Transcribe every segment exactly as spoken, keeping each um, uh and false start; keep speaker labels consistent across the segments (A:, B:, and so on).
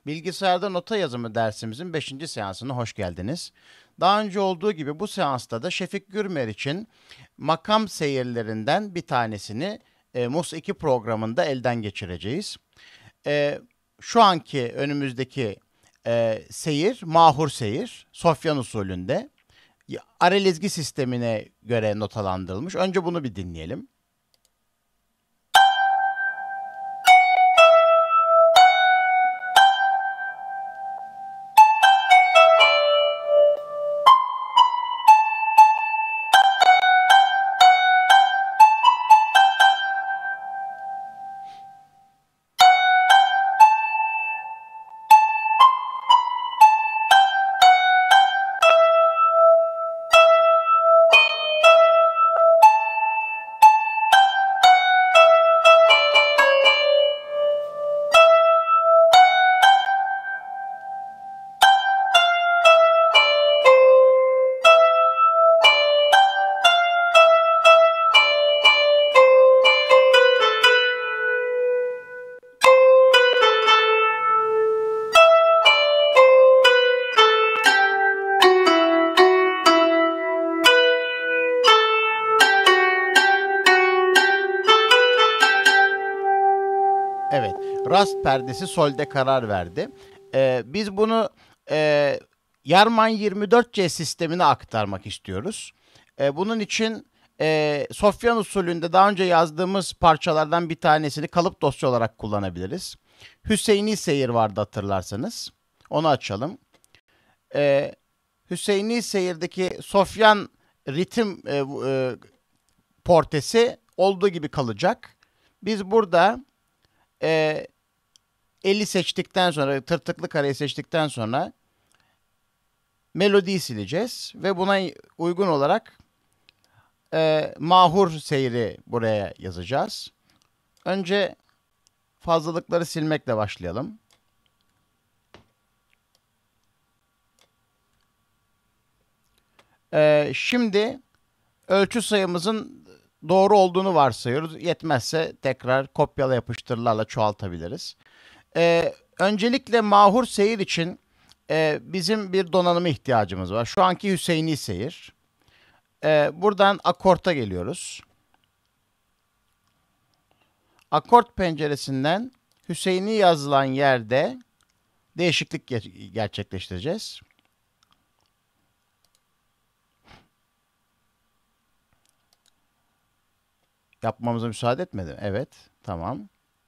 A: Bilgisayarda nota yazımı dersimizin beşinci seansına hoş geldiniz. Daha önce olduğu gibi bu seansta da Şefik Gürmer için makam seyirlerinden bir tanesini e, Mus iki programında elden geçireceğiz. E, Şu anki önümüzdeki e, seyir, mahur seyir, Sofyan usulünde. Arelizgi sistemine göre notalandırılmış. Önce bunu bir dinleyelim. Evet, rast perdesi solde karar verdi. Ee, biz bunu e, Yarman yirmi dört C sistemine aktarmak istiyoruz. Ee, bunun için e, Sofyan usulünde daha önce yazdığımız parçalardan bir tanesini kalıp dosya olarak kullanabiliriz. Hüseyini Seyir vardı hatırlarsanız. Onu açalım. Ee, Hüseyini Seyir'deki Sofyan ritim e, e, portesi olduğu gibi kalacak. Biz burada e, eli seçtikten sonra, tırtıklı kareyi seçtikten sonra melodiyi sileceğiz ve buna uygun olarak e, mahur seyri buraya yazacağız. Önce fazlalıkları silmekle başlayalım. E, şimdi ölçü sayımızın doğru olduğunu varsayıyoruz. Yetmezse tekrar kopyala yapıştırlarla çoğaltabiliriz. Ee, öncelikle mahur seyir için e, bizim bir donanıma ihtiyacımız var. Şu anki Hüseyini seyir. Ee, buradan akorta geliyoruz. Akort penceresinden Hüseyini yazılan yerde değişiklik ger- gerçekleştireceğiz. Yapmamıza müsaade etmedi. Evet, tamam.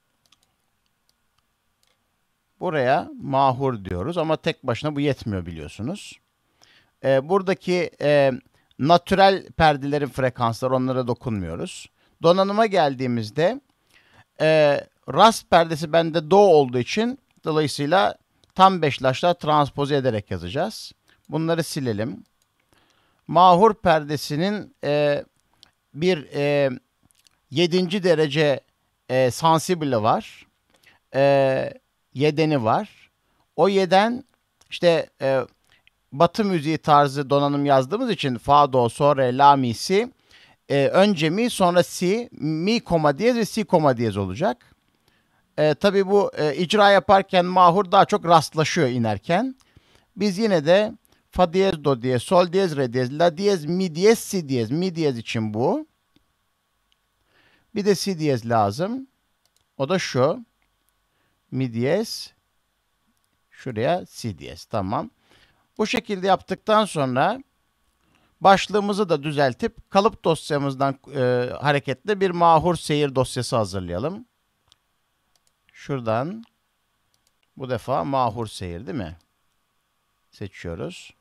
A: Buraya mahur diyoruz ama tek başına bu yetmiyor biliyorsunuz. Ee, buradaki e, natürel perdelerin frekansları, onlara dokunmuyoruz. Donanıma geldiğimizde e, rast perdesi bende do olduğu için dolayısıyla tam beşlaşla transpoze ederek yazacağız. Bunları silelim. Mahur perdesinin e, bir e, yedinci derece e, sensible var. E, yedeni var. O yeden işte e, Batı müziği tarzı donanım yazdığımız için fa, do, sol, re, la, mi, si. E, önce mi, sonra si, mi koma diyez ve si koma diyez olacak. E, tabii bu e, icra yaparken mahur daha çok rastlaşıyor inerken. Biz yine de fa diyez, do diyez, sol diyez, re diyez, la diyez, mi diyez, si diyez. Mi diyez için bu. Bir de si diyez lazım. O da şu. Mi diyez. Şuraya si diyez. Tamam. Bu şekilde yaptıktan sonra başlığımızı da düzeltip kalıp dosyamızdan e, hareketle bir mahur seyir dosyası hazırlayalım. Şuradan bu defa mahur seyir değil mi? Seçiyoruz.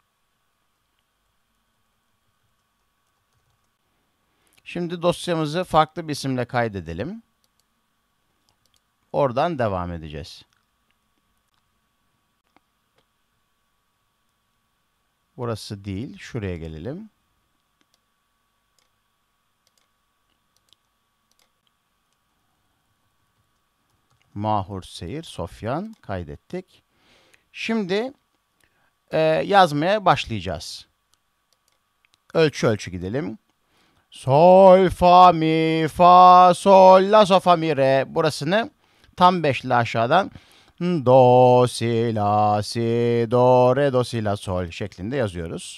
A: Şimdi dosyamızı farklı bir isimle kaydedelim. Oradan devam edeceğiz. Burası değil, şuraya gelelim. Mahur seyir, Sofyan kaydettik. Şimdi e, yazmaya başlayacağız. Ölçü ölçü gidelim. Sol, fa, mi, fa, sol, la, so, fa, mi, re. Burasını tam beşli aşağıdan Do, si, la, si, do, re, do, si, la, sol şeklinde yazıyoruz.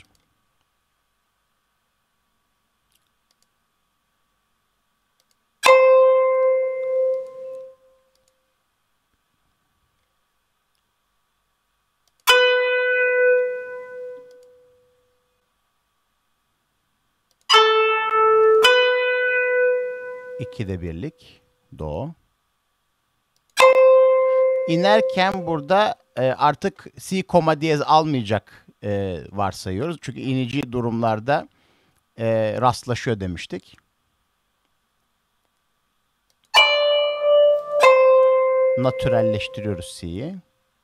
A: İkide birlik do. İnerken burada e, artık si koma diyez almayacak e, varsayıyoruz. Çünkü inici durumlarda e, rastlaşıyor demiştik. Natürelleştiriyoruz si'yi.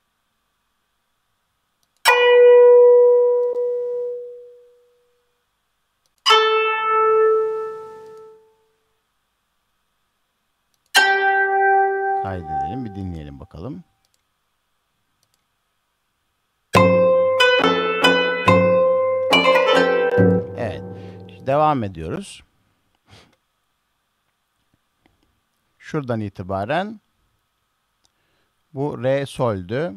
A: Kaydedelim, bir dinleyelim bakalım. Evet, devam ediyoruz. Şuradan itibaren bu re sol'dü.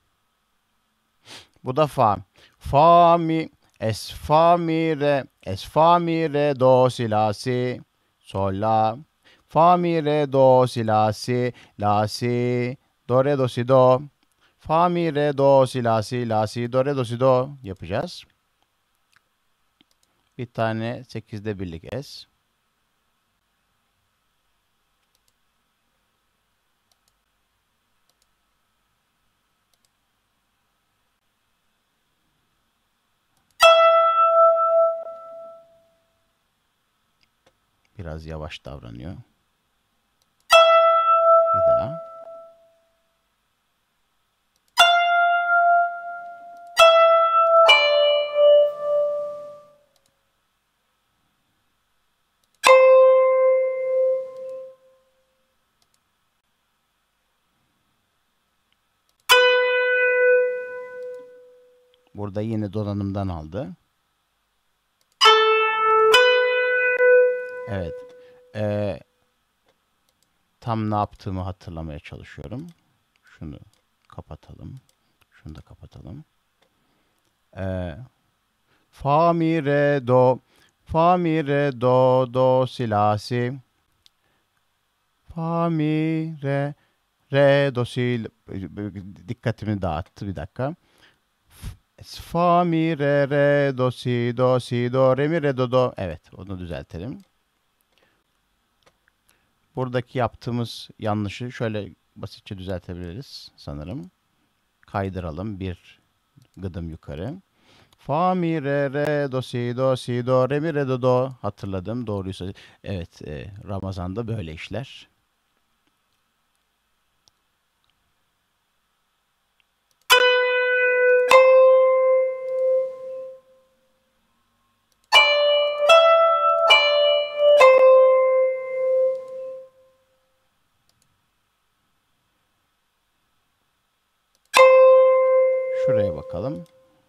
A: Bu da fa. Fa mi, es fa mi re, es fa mi re do si la si, sol la. Fa mi re do si la si, la si, do re do si do. Fa mi re do si la si, la si, do re do si do yapacağız. Bir tane sekizde birlik es. Biraz yavaş davranıyor. Bir daha. Burada yine donanımdan aldı. Evet. Ee, tam ne yaptığımı hatırlamaya çalışıyorum. Şunu kapatalım. Şunu da kapatalım. Ee, fa mi re do. Fa mi re do do si la si. Fa mi re re do si. Dikkatimi dağıttı bir dakika. Fa mi re re do si do si do re mi re do do. Evet, onu düzeltelim. Buradaki yaptığımız yanlışı şöyle basitçe düzeltebiliriz sanırım. Kaydıralım bir gıdım yukarı. Fa mi re re do si do si do re mi re do do. Hatırladım, doğruysa. Evet, e, Ramazan'da böyle işler. Şuraya bakalım.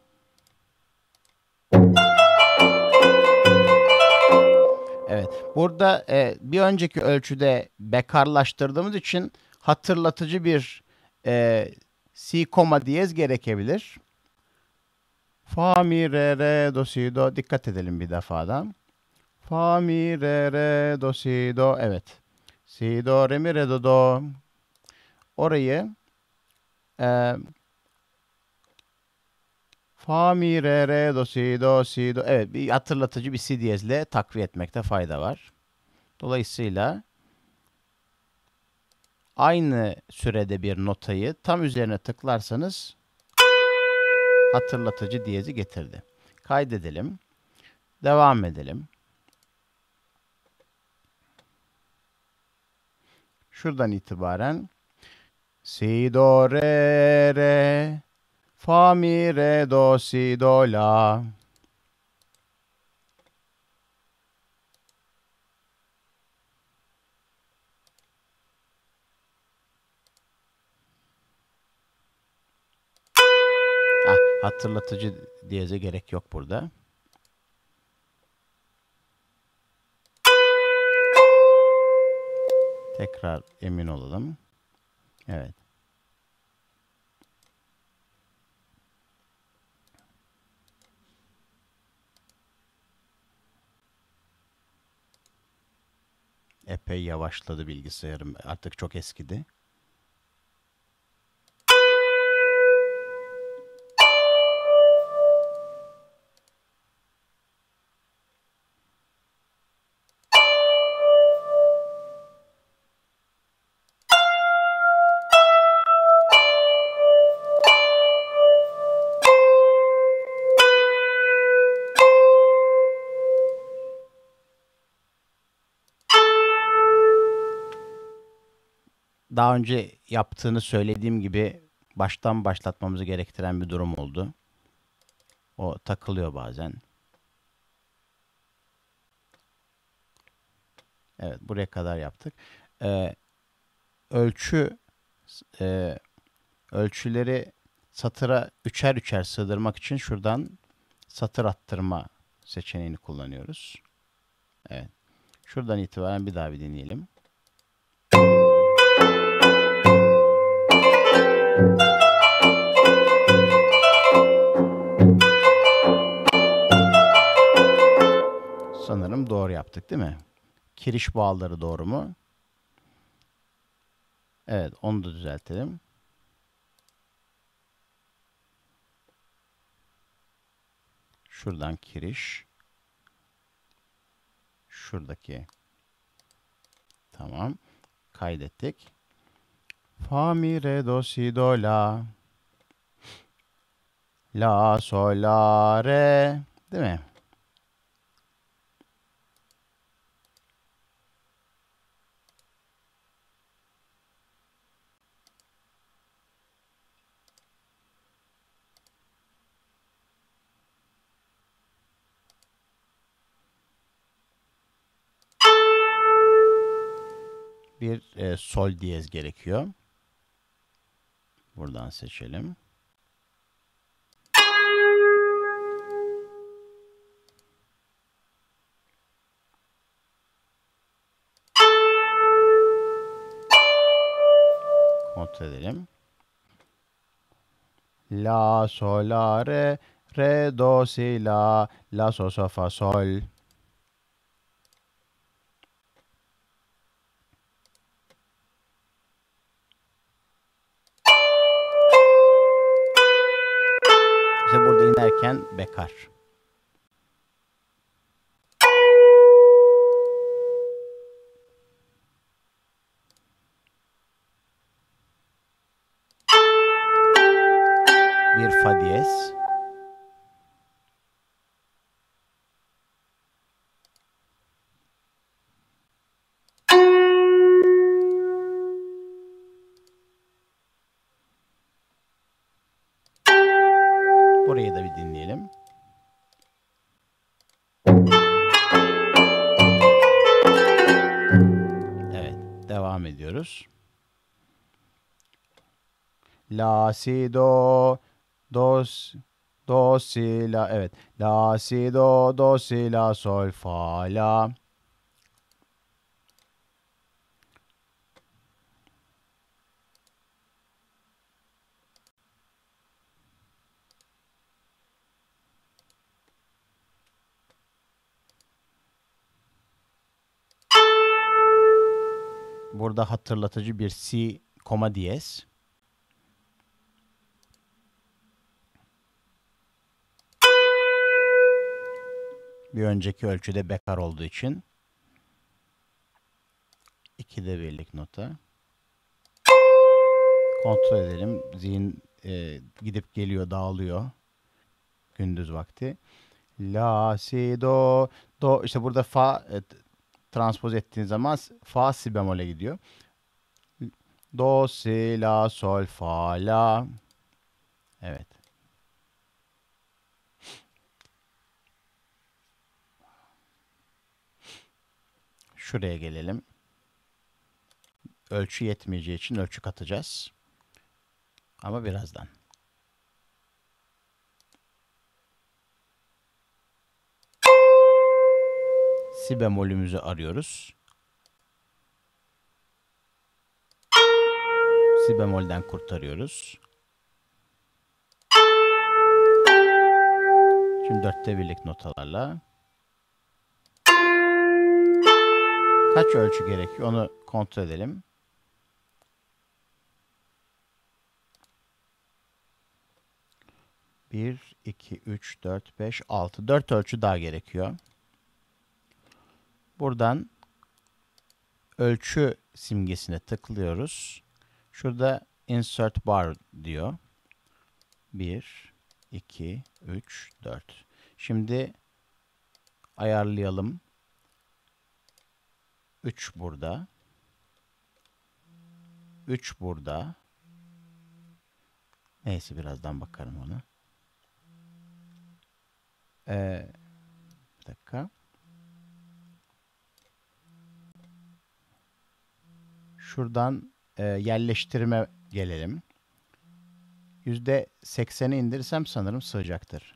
A: Evet, burada e, bir önceki ölçüde bekarlaştırdığımız için hatırlatıcı bir e, si koma diyez gerekebilir. Fa mi re re do si do. Dikkat edelim bir defadan. Fa mi re re do si do. Evet. Si do re mi re do do. Orayı e, fa mi re re do si do si do. Evet, bir hatırlatıcı bir si diyezle takviye etmekte fayda var. Dolayısıyla aynı sürede bir notayı tam üzerine tıklarsanız hatırlatıcı diyezi getirdi. Kaydedelim. Devam edelim. Şuradan itibaren si do re re, fa mi re do si do la. Ah, hatırlatıcı diyeze gerek yok burada. Tekrar emin olalım. Evet. epey yavaşladı bilgisayarım. Artık çok eskidi. Daha önce yaptığını söylediğim gibi baştan başlatmamızı gerektiren bir durum oldu. O takılıyor bazen. Evet, buraya kadar yaptık. Ee, ölçü e, ölçüleri satıra üçer üçer sığdırmak için şuradan satır attırma seçeneğini kullanıyoruz. Evet. Şuradan itibaren bir daha bir deneyelim. Sanırım doğru yaptık, değil mi? Kiriş bağları doğru mu? Evet, onu da düzeltelim. Şuradan kiriş. Şuradaki. Tamam. Kaydettik. Fa, mi, re, do, si, do, la. La, sol, la, re. Değil mi? Bir e, sol diyez gerekiyor. Buradan seçelim. Kontrol edelim. La, sol, la, re, re, do, si, la, la, sol, sol, fa, sol. İşte burada inerken bekar. Bir fa diyez. Burayı da bir dinleyelim. Evet, devam ediyoruz. La, si, do, do, do, si, la. Evet. La, si, do, do, si, la, sol, fa, la. Burada hatırlatıcı bir si koma diyez. Bir önceki ölçüde bekar olduğu için. İkide birlik nota. Kontrol edelim. Zihin e, gidip geliyor, dağılıyor. Gündüz vakti. La, si, do, do. İşte burada fa e, transpoz ettiğin zaman fa si bemole gidiyor. Do, si, la, sol, fa, la. Evet. Şuraya gelelim. Ölçü yetmeyeceği için ölçü katacağız. Ama birazdan. Si bemolümüzü arıyoruz. Si bemolden kurtarıyoruz. Şimdi dörtte birlik notalarla. kaç ölçü gerekiyor onu kontrol edelim. bir, iki, üç, dört, beş, altı. dört ölçü daha gerekiyor. Buradan ölçü simgesine tıklıyoruz. Şurada insert bar diyor. bir, iki, üç, dört. Şimdi ayarlayalım. üç burada. üç burada. Neyse birazdan bakarım ona. Ee, bir dakika. Şuradan e, yerleştirme gelelim. yüzde sekseni indirsem sanırım sığacaktır.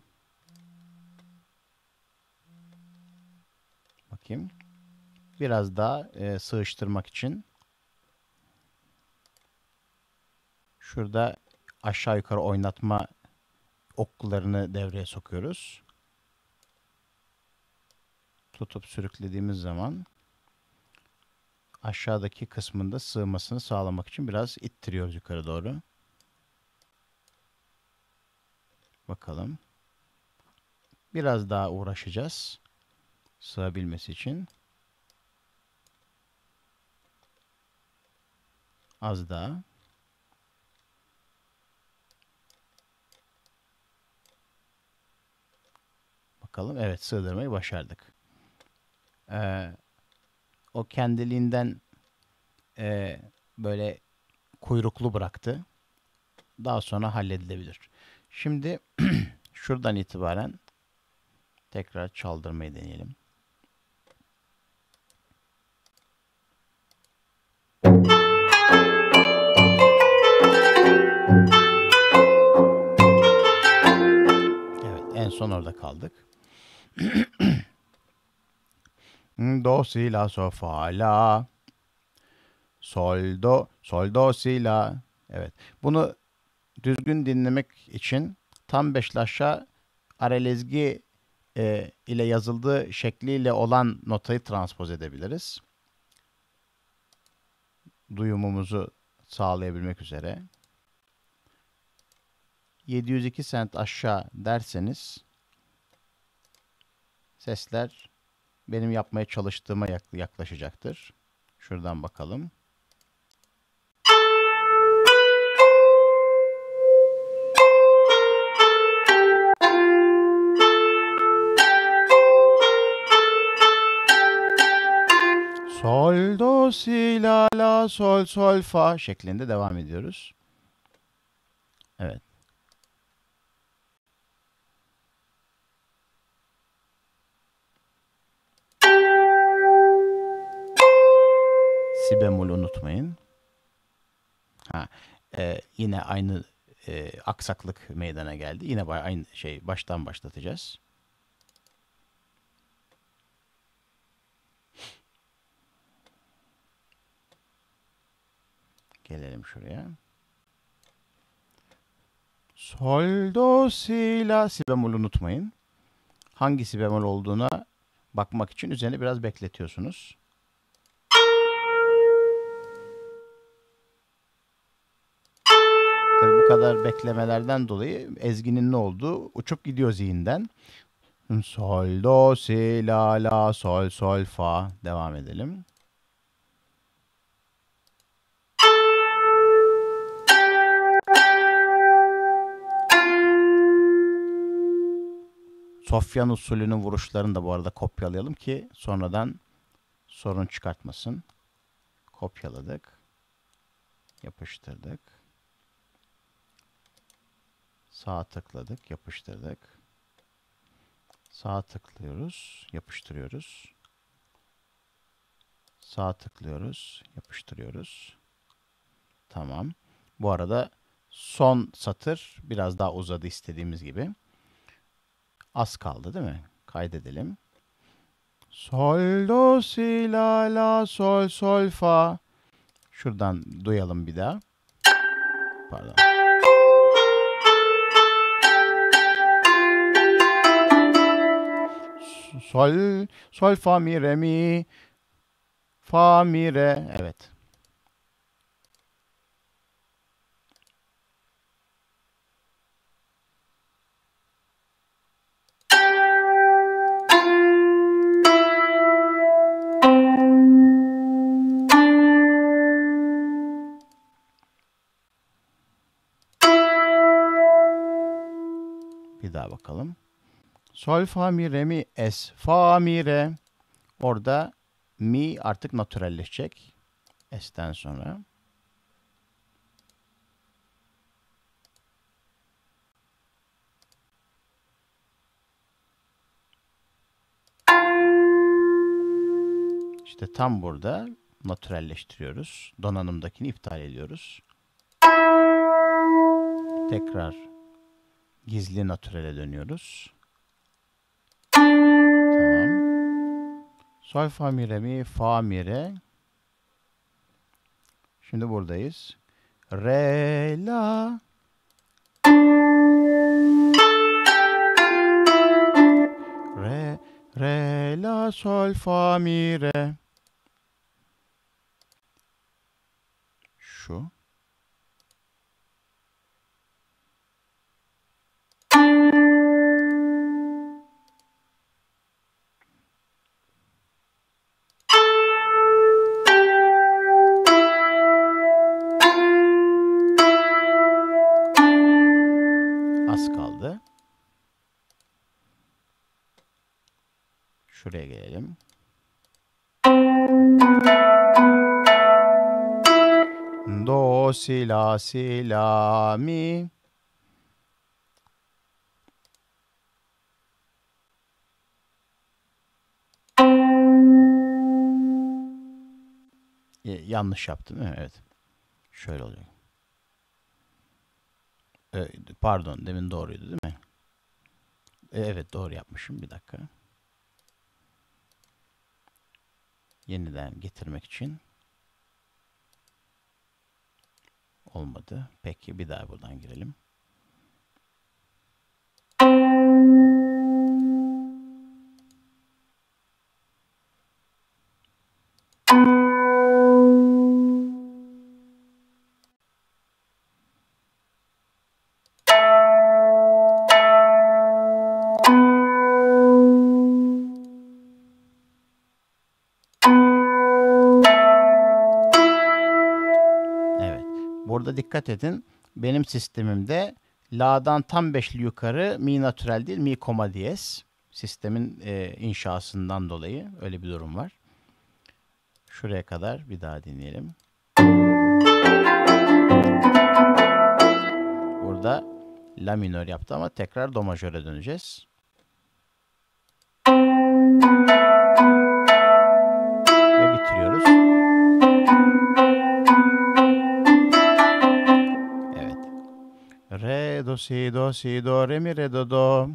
A: Bakayım. Biraz daha e, sığıştırmak için şurada aşağı yukarı oynatma oklarını devreye sokuyoruz. Tutup sürüklediğimiz zaman aşağıdaki kısmında sığmasını sağlamak için biraz ittiriyoruz yukarı doğru. Bakalım. Biraz daha uğraşacağız sığabilmesi için. Az daha. Bakalım. Evet, sığdırmayı başardık. Ee, o kendiliğinden e, böyle kuyruklu bıraktı. Daha sonra halledilebilir. Şimdi şuradan itibaren tekrar çaldırmayı deneyelim. Evet, en son orada kaldık. Do, si, la, sol, fa, la. Sol, do, sol, do, si, la. Evet. Bunu düzgün dinlemek için tam beşli aşağı aralezgi e, ile yazıldığı şekliyle olan notayı transpoz edebiliriz. Duyumumuzu sağlayabilmek üzere. yedi yüz iki sent aşağı derseniz sesler benim yapmaya çalıştığıma yaklaşacaktır. Şuradan bakalım. Sol, do, si, la, la, sol, sol, fa şeklinde devam ediyoruz. Evet. Si bemol unutmayın. Ha, e, yine aynı e, aksaklık meydana geldi. Yine aynı şey baştan başlatacağız. Gelelim şuraya. Sol, do, si, la. Si bemol unutmayın. Hangi si bemol olduğuna bakmak için üzerine biraz bekletiyorsunuz. Tabii bu kadar beklemelerden dolayı ezginin ne olduğu uçup gidiyor zihinden. Sol, do, si, la, la, sol, sol, fa. Devam edelim. Sofyan usulünün vuruşlarını da bu arada kopyalayalım ki sonradan sorun çıkartmasın. Kopyaladık. Yapıştırdık. Sağ tıkladık, yapıştırdık. Sağ tıklıyoruz, yapıştırıyoruz. Sağ tıklıyoruz, yapıştırıyoruz. Tamam. Bu arada son satır biraz daha uzadı istediğimiz gibi. Az kaldı değil mi? Kaydedelim. Sol, do, si, la, la, sol, sol, fa. Şuradan duyalım bir daha. Pardon. Sol, sol, fa, mi, re, mi. fa, mi, re. Evet. Bir daha bakalım. Sol, fa, mi, re, mi, es, fa, mi, re. Orada mi artık natürelleşecek. Es'ten sonra. İşte tam burada natürelleştiriyoruz. Donanımdakini iptal ediyoruz. Tekrar gizli natürele dönüyoruz. Tamam. Sol, fa, mi, re, mi, fa, mi, re. Şimdi buradayız. Re, la. Re, re, la, sol, fa, mi, re. Şu. Az kaldı. Şuraya gelelim. Do, si, la, si, la, mi. E, yanlış yaptım değil mi? Evet. Şöyle oluyor. E, pardon, demin doğruydu değil mi? E, evet, doğru yapmışım. Bir dakika. Yeniden getirmek için. Olmadı. Peki bir daha buradan girelim. Evet. Burada dikkat edin. Benim sistemimde la'dan tam beşli yukarı mi natürel değil, mi koma diyez. Sistemin e, inşasından dolayı öyle bir durum var. Şuraya kadar bir daha dinleyelim. Burada la minör yaptı ama tekrar do majöre döneceğiz. Ve bitiriyoruz. Evet. Re, do, si, do, si, do, re, mi, re, do, do.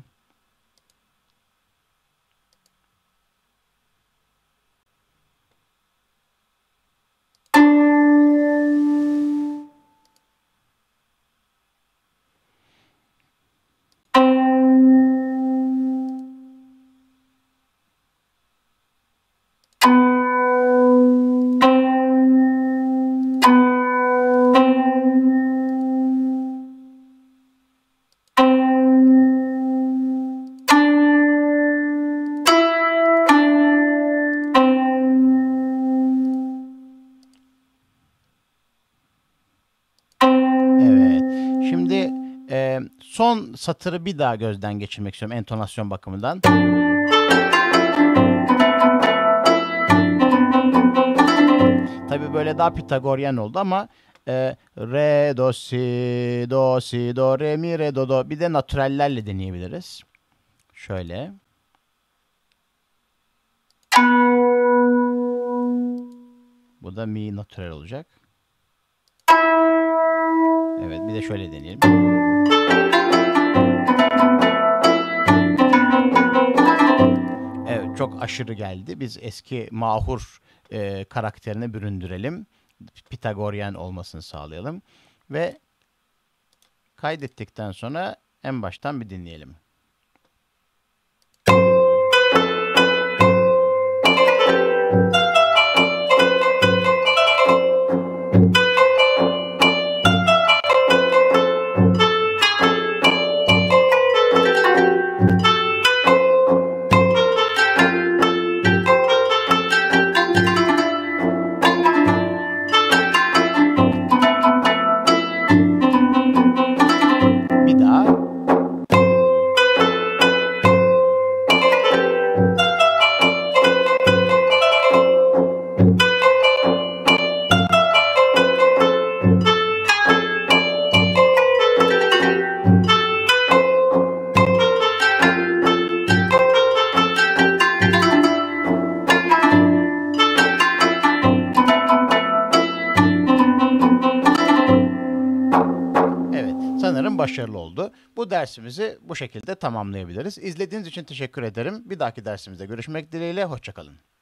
A: Son satırı bir daha gözden geçirmek istiyorum entonasyon bakımından. Tabii böyle daha Pitagoryen oldu ama e, re, do, si, do, si, do, re, mi, re, do, do. Bir de natürellerle deneyebiliriz. Şöyle. Bu da mi natürel olacak. Evet, bir de şöyle deneyelim. Evet, çok aşırı geldi. Biz eski mahur e, karakterine büründürelim. Pitagoryen olmasını sağlayalım. Ve kaydettikten sonra en baştan bir dinleyelim. sanırım başarılı oldu. Bu dersimizi bu şekilde tamamlayabiliriz. İzlediğiniz için teşekkür ederim. Bir dahaki dersimizde görüşmek dileğiyle. Hoşça kalın.